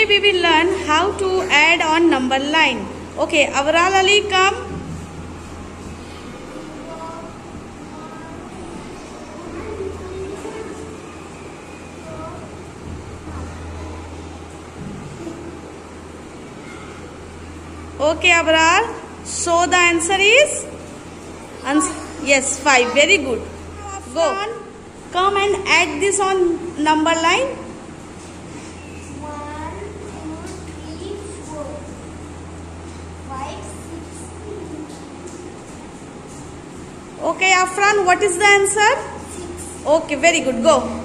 we will learn how to add on number line. Okay, Avral Ali, come. Okay, Avral. So the answer is? Yes, 5. Very good. Go. Come and add this on number line. 1, 2, 3, 4, 5, 6. Okay, Afran, what is the answer? 6. Okay, very good. Go.